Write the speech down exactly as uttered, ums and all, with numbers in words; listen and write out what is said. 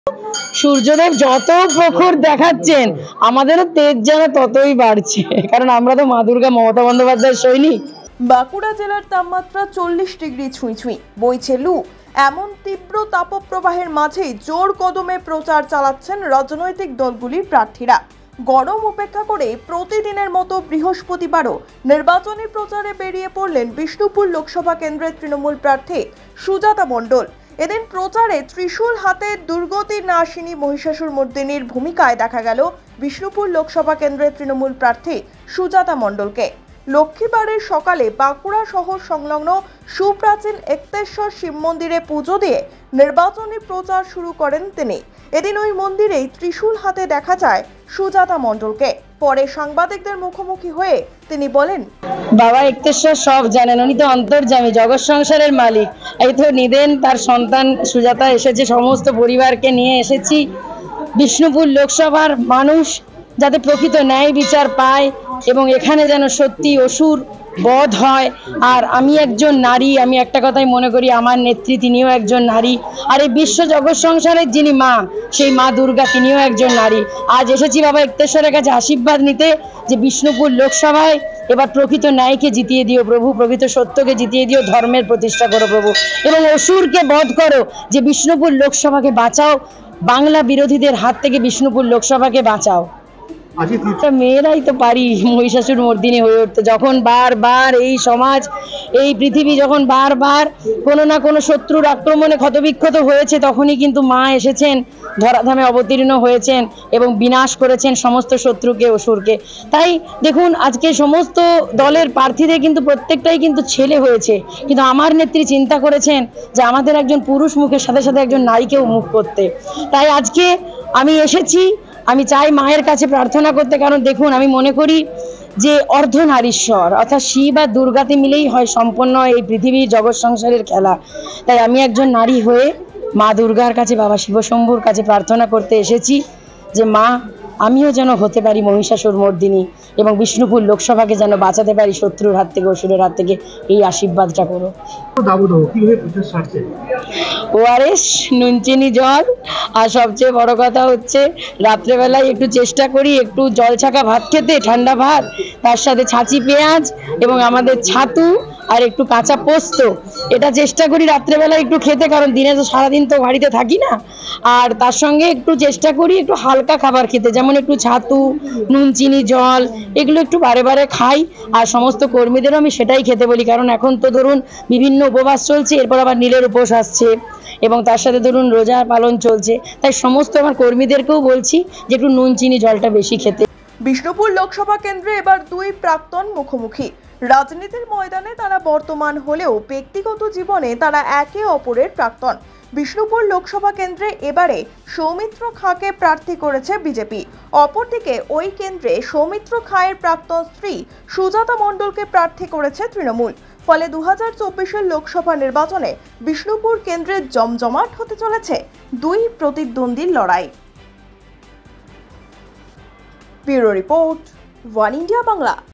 সূর্যদেব যত প্রখর দেখাচ্ছেন আমাদেরও তেজ যেন ততই বাড়ছে, কারণ আমরা তো মা দুর্গা মমতা বন্দ্যোপাধ্যায়ের সৈনিক। বাঁকুড়া জেলার তাপমাত্রা চল্লিশ ডিগ্রি ছুঁই ছুঁই, বইছে লু। এমন তীব্র তাপপ্রবাহের মাঝেই জোর কদমে প্রচার চালাচ্ছেন রাজনৈতিক দলগুলির প্রার্থীরা। গরম উপেক্ষা করে প্রতিদিনের মতো বৃহস্পতিবারও নির্বাচনী প্রচারে বেরিয়ে পড়লেন বিষ্ণুপুর লোকসভা কেন্দ্রের তৃণমূল প্রার্থী সুজাতা মণ্ডল। এদিন প্রচারে ত্রিশূল হাতে দুর্গতির নাশিনী মহিষাসুরমর্দিনীর ভূমিকায় দেখা গেল বিষ্ণুপুর লোকসভা কেন্দ্রের তৃণমূল প্রার্থী সুজাতা মণ্ডলকে। লক্ষ্মীবারের সকালে বাঁকুড়া শহর সংলগ্ন সুপ্রাচীন একতেশ্বর শিব মন্দিরে পুজো দিয়ে নির্বাচনী প্রচার শুরু করেন তিনি। এদিন ওই মন্দিরেই ত্রিশূল হাতে দেখা যায় সুজাতা মণ্ডলকে। পরে সাংবাদিকদের মুখোমুখি হয়ে তিনি বলেন, বাবা একতেশ্বর সব জানেন, উনি তো অন্তর্যামী, জগৎ সংসারের মালিক। এই তো নিদেন তার সন্তান সুজাতা এসেছে, সমস্ত পরিবারকে নিয়ে এসেছি। বিষ্ণুপুর লোকসভার মানুষ যাতে প্রকৃত ন্যায় বিচার পায় এবং এখানে যেন সত্যি অসুর বধ হয়। আর আমি একজন নারী, আমি একটা কথাই মনে করি, আমার নেত্রী তিনিও একজন নারী। আর এই বিশ্ব জগৎ সংসারের যিনি মা, সেই মা দুর্গা তিনিও একজন নারী। আজ এসেছি বাবা একতেশ্বরের কাছে আশীর্বাদ নিতে যে বিষ্ণুপুর লোকসভায় এবার প্রকৃত ন্যায়কে জিতিয়ে দিও প্রভু, প্রকৃত সত্যকে জিতিয়ে দিও, ধর্মের প্রতিষ্ঠা করো প্রভু, এবং অসুরকে বধ করো, যে বিষ্ণুপুর লোকসভাকে বাঁচাও, বাংলা বিরোধীদের হাত থেকে বিষ্ণুপুর লোকসভাকে বাঁচাও। মেয়েরাই তো পারি মহিষাসুর মর্দিনী হয়ে উঠতে। যখন বারবার এই সমাজ, এই পৃথিবী যখন বারবার কোনো না কোনো শত্রুর আক্রমণে ক্ষতবিক্ষত হয়েছে, তখনই কিন্তু মা এসেছেন, ধরাধামে অবতীর্ণ হয়েছেন এবং বিনাশ করেছেন সমস্ত শত্রুকে, অসুরকে। তাই দেখুন, আজকে সমস্ত দলের প্রার্থীদের কিন্তু প্রত্যেকটাই কিন্তু ছেলে হয়েছে, কিন্তু আমার নেত্রী চিন্তা করেছেন যে আমাদের একজন পুরুষ মুখের সাথে সাথে একজন নারীকেও মুখ করতে। তাই আজকে আমি এসেছি, আমি চাই মায়ের কাছে প্রার্থনা করতে, কারণ দেখুন, আমি মনে করি যে অর্ধনারীশ্বর অর্থাৎ শিব আর দুর্গাতে মিলেই হয় সম্পন্ন এই পৃথিবীর জগৎ সংসারের খেলা। তাই আমি একজন নারী হয়ে মা দুর্গার কাছে, বাবা শিবশম্ভুর কাছে প্রার্থনা করতে এসেছি যে মা, আমিও যেন হতে পারি মহিষাসুর মর্দিনী এবং বিষ্ণুপুর লোকসভাকে যেন বাঁচাতে পারি শত্রুর হাত থেকে, অসুরের হাত থেকে। এই আশীর্বাদটা করো। ওআরএস, নুন চিনি জল, আর সবচেয়ে বড় কথা হচ্ছে রাত্রেবেলায় একটু চেষ্টা করি একটু জল ছাকা ভাত খেতে, ঠান্ডা ভাত, তার সাথে ছাঁচি পেঁয়াজ এবং আমাদের ছাতু আর একটু কাঁচা পোস্ত, এটা চেষ্টা করি রাত্রেবেলা একটু খেতে, কারণ দিনে তো সারাদিন তো বাড়িতে থাকি না। আর তার সঙ্গে একটু চেষ্টা করি একটু হালকা খাবার খেতে, যেমন একটু ছাতু, নুন চিনি জল, এগুলো একটু বারে বারে খাই। আর সমস্ত কর্মীদেরও আমি সেটাই খেতে বলি, কারণ এখন তো ধরুন বিভিন্ন উপবাস চলছে, এরপর আবার নীলের উপোস আসছে এবং তার সাথে ধরুন রোজা পালন চলছে। তাই সমস্ত আমার কর্মীদেরকেও বলছি যে একটু নুন চিনি জলটা বেশি খেতে। বিষ্ণুপুর লোকসভা কেন্দ্রে এবার দুই প্রাক্তন মুখোমুখি। রাজনীতির ময়দানে তারা বর্তমান হলেও ব্যক্তিগত জীবনে তারা একে অপরের প্রাক্তন। বিষ্ণুপুর লোকসভা কেন্দ্রে এবারে সৌমিত্র খাঁকে প্রার্থী করেছে বিজেপি। অপরদিকে ওই কেন্দ্রে সৌমিত্র খাঁয়ের প্রাক্তন স্ত্রী সুজাতা মণ্ডলকে প্রার্থী করেছে তৃণমূল। ফলে দু হাজার চব্বিশের লোকসভা নির্বাচনে বিষ্ণুপুর কেন্দ্রে জমজমাট হতে চলেছে দুই প্রতিদ্বন্দ্বীর লড়াই। Bureau report, one India Bangla.